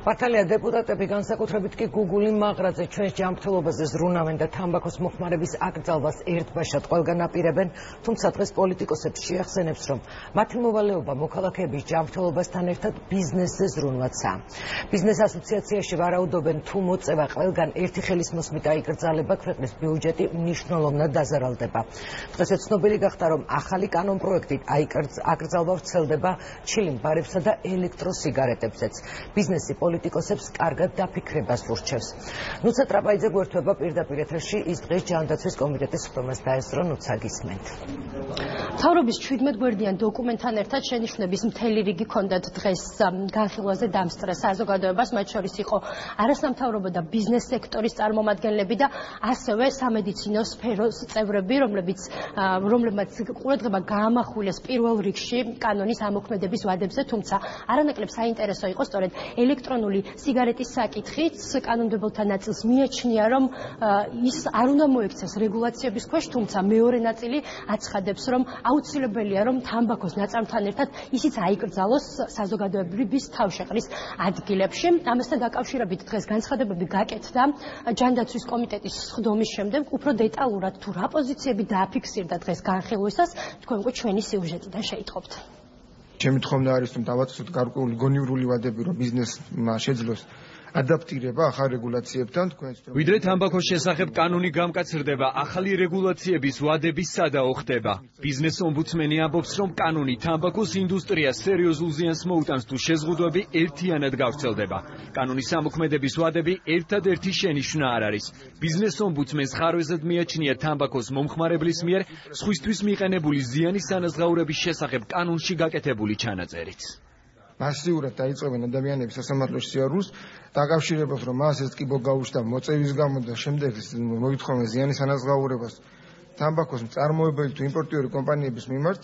მართალია დეპუტატები განსაკუთრებით კი გუგული მაღრაძე ჩვენს ჯანმრთელობაზე ზრუნავენ და თამბაქოს მოხმარების აკრძალვას ერთბაშად ყველგან აპირებენ, თუმცა დღეს პოლიტიკოსებს შეახსენებს, რომ მათი მოვალეობა მოქალაქეების ჯანმრთელობასთან ერთად ბიზნესზე ზრუნვაცაა. ბიზნეს ასოციაციაში ვარაუდობენ, თუ მოწევა ყველგან ერთი ხელის მოსმით აიკრძალება, ქვეყნის ბიუჯეტი მნიშვნელოვნად დაზარალდება. დღესაც ცნობილი გახდა, რომ ახალი კანონპროექტით აკრძალვა ვრცელდება ჩილიმ ბარებსა და ელექტროსიგარეტებზეც. ბიზნესი პოლიტიკოსებს კარგად დაფიქრებას ურჩევს. ნუცა ტრაპაიძე გვერდება პირდაპირ ეთერში, ის დღეს ჯანდაცვის კომიტეტის ხდომას დაესწრო, ნუცა გისმენთ. მთავრობის 17 გვერდიან დოკუმენტთან ერთად შენიშვნების მთელი რიგი ჰქონდათ დღეს განხილვაზე დამსწრე საზოგადოებას, მათ შორის იყო არასამთავრობო და ბიზნეს სექტორის წარმომადგენლები და ასევე სამედიცინო სფეროს წევრები, რომლებმაც ყურადღება გაამახვილეს პირველ რიგში კანონის ამოქმედების ვადებზე, თუმცა არანაკლებ საინტერესო იყო სწორედ ელექტრონული სიგარეტის საკითხიც. კანონმდებელთა ნაწილს მიაჩნია, რომ ის არ უნდა მოექცეს რეგულაციების ქვეშ, თუმცა მეორე ნაწილი აცხადებს, რომ აუცილებელია, რომ თამბაქოს ნაწარმთან ერთად ისიც აიკრძალოს საზოგადოების თავშეყრის ადგილებში. ამასთან დაკავშირებით დღეს განცხადებები გაკეთდა ჯანდაცვის კომიტეტის ხდომის შემდეგ, უფრო დეტალურად თუ რა პოზიციები დააფიქსირდა დღეს განხილვისას, თქვენ უკვე ჩვენი სიუჟეტიდან შეიტყობთ. ჩემი თხოვნა არის, რომ დავაწესოთ გარკვეული გონივრული ვადები, რომ ბიზნესმა შეძლოს ადაპტირება ახალ რეგულაციებთან. ვიდრე თამბაქოს შესახებ კანონი გამკაცრდება, ახალი რეგულაციების ვადები სადაო ხდება. ბიზნეს ომბუდსმენი ამბობს, რომ კანონი თამბაქოს ინდუსტრიას სერიოზულ ზიანს მოუტანს თუ შეზღუდვები ერთიანად გავრცელდება. კანონის ამოქმედების ვადები ერთადერთი შენიშვნა არ არის. ბიზნეს ომბუდსმენს ხარვეზად მიაჩნია თამბაქოს მომხმარებლის მიერ სხვისთვის მიყენებული ზიანის ანაზღაურების შესახებ კანონში გაკეთებული ჩანაწერიც. მასიურად დაიწყებენ ადამიანების სასამართლოში სიარულს, დაკავშირებულს, რომ მას ეს ტკიბო გაუჩნდა მოწევის გამო და შემდეგ მოითხოვენ ზიანის ანაზღაურებას თამბაქოს მწარმოებელი თუ იმპორტიორი კომპანიების მიმართ.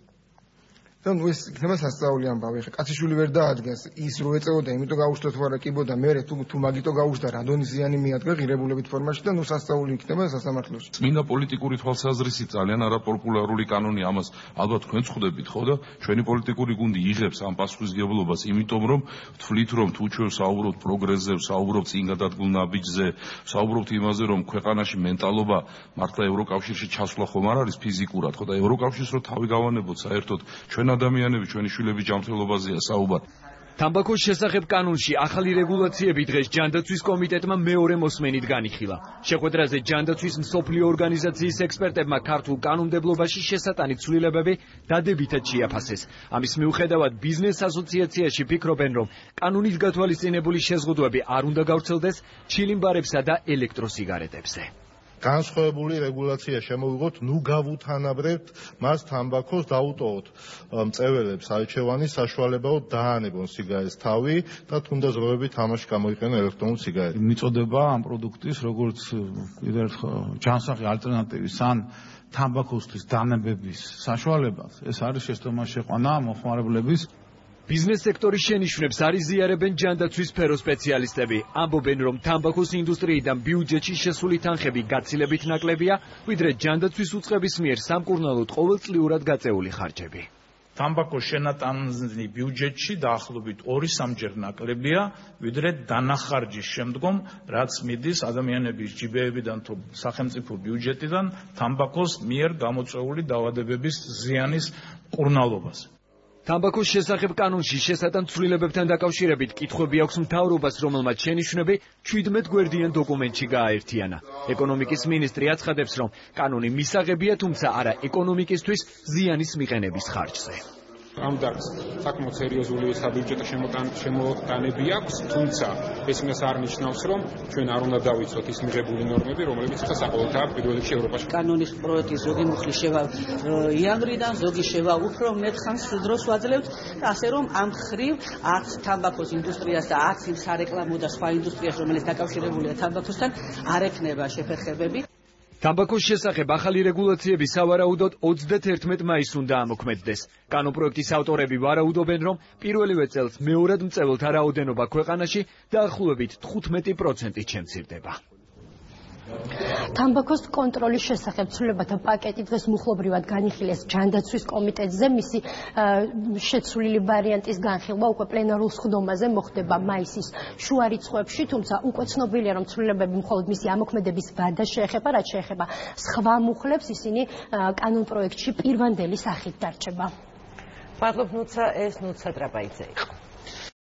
და ეს იქნება სასწაული ამბავი. ხა კაციშვილი ვერ დაადგენს ის რო ეწეოდა, იმიტომ გაუჩნდა თუ არა კიბო და მე თუ მაგიტო გაუჩნდა რადონი ზიანი მიადგა ღირებულებით ფორმაში და სასწაული იქნება სასამართლოში. წმინდა პოლიტიკური თვალსაზრისით ძალიან არაპოპულარული კანონი, ამას ალბათ თქვენ ხვდებით ხო და ჩვენი პოლიტიკური გუნდი იღებს ამ პასუხისმგებლობას, იმიტომ რომ ვთვლით, რომ თუ ჩვენ საუბრობთ პროგრესზე, საუბრობთ წინ გადადგმულ ნაბიჯზე, საუბრობთ იმაზე, რომ ქვეყანაში მენტალობა მართლა ევროკავშირში ჩასვლა ხომ არ არის ფიზიკურად, ხო და ევროკავშირს რო თავი გავანებოთ საერთოდ ჩვენ ადამიანები, ჩვენი შვილების ჯანმრთელობაზეა საუბარი. თამბაქოს შესახებ კანონში ახალი რეგულაციები დღეს ჯანდაცვის კომიტეტმა მეორე მოსმენით განიხილა. შეხვედრაზე ჯანდაცვის მსოფლიო ორგანიზაციის ექსპერტებმა ქართულ კანონმდებლობაში შესატანი ცვლილებები დადებითად შეაფასეს. ამის მიუხედავად ბიზნეს ასოციაციაში ფიქრობენ, რომ კანონით გათვალისწინებული შეზღუდვები არ უნდა გავრცელდეს ჩილიმ ბარებსა და ელექტროსიგარეტებზე. განსხვავებული რეგულაცია შემოვიღოთ, გავუთანაბრებთ მას თამბაქოს, დაუტოვოთ მწეველებს არჩევანის საშუალებაო დაანებონ სიგარეტს თავი და თუნდაც როები თამაში გამოიყენონ ელექტრონულ სიგარეტს. მიწოდება ამ პროდუქტის, როგორც კიდევ ერთხელ ჯანსაღი ალტერნატივის ან თამბაქოსთვის დანებების საშუალებას, ეს არის შეცდომას შეყვანა მოხმარებლების. ბიზნეს სექტორის შენიშვნებს არ იზიარებენ ჯანდაცვის სფეროს სპეციალისტები. ამბობენ, რომ თამბაქოს ინდუსტრიიდან ბიუჯეტში შესული თანხები გაცილებით ნაკლებია, ვიდრე ჯანდაცვის უწყების მიერ სამკურნალოდ ყოველწლიურად გაწეული ხარჯები. თამბაქოს შენატანი ბიუჯეტში დაახლოებით 2-3-ჯერ ნაკლებია, ვიდრე დანახარჯის შემდგომ, რაც მიდის ადამიანების ჯიბეებიდან თუ სახელმწიფო ბიუჯეტიდან თამბაქოს მიერ გამოწვეული დაავადებების ზიანის მკურნალობაზე. თამბაქოს შესახებ კანონში შესატან ცვლილებებთან დაკავშირებით კითხვები აქვს მთავრობას, რომელმაც შენიშვნები 17 გვერდიან დოკუმენტში გააერთიანა. ეკონომიკის მინისტრი აცხადებს, რომ კანონი მისაღებია, თუმცა არა ეკონომიკისთვის ზიანის მიყენების ხარჯზე. ამ დარგს საკმაოდ სერიოზული საბიუჯეტო შემოტანები აქვს, თუმცა ეს იმას არ ნიშნავს, რომ ჩვენ არ უნდა დავიცოთ ის მიღებული ნორმები, რომლებიც ხა საყოველთაა პირველ რიგში ევროპაში. კანონის პროექტი ზოგი მუხლი შევა იანვრიდან, ზოგი შევა უფრო მეტხანს დროს ვაძლევთ, ასე რომ ამ ხრივ არც თამბაქოს ინდუსტრიას და არც იმ სარეკლამო და სხვა ინდუსტრიას, რომელიც დაკავშირებულია თამბაქოსთან, არ ექნება შეფერხებები. თამბაქოს შესახებ ახალი რეგულაციები სავარაუდოდ 31 მაისს უნდა ამოქმედდეს. კანონპროექტის ავტორები ვარაუდობენ, რომ პირველივე წელს მეორად მწეველთა რაოდენობა ქვეყანაში დაახლოებით 15%-ით შემცირდება. თამბაქოს კონტროლის შესახებ ცვლილებათა პაკეტი დღეს მუხლობრივად განიხილეს ჯანდაცვის კომიტეტზე. მისი შეცვლილი ვარიანტის განხილვა უკვე პლენარულ სხდომაზე მოხდება მაისის შუა რიცხვებში, თუმცა უკვე ცნობილია, რომ ცვლილებები მხოლოდ მისი ამოქმედების ვადა შეეხება, რაც შეეხება სხვა მუხლებს, ისინი კანონპროექტში პირვანდელი სახით დარჩება. მადლობ ნუცა, ეს ნუცა ტრაპაიძე იყო.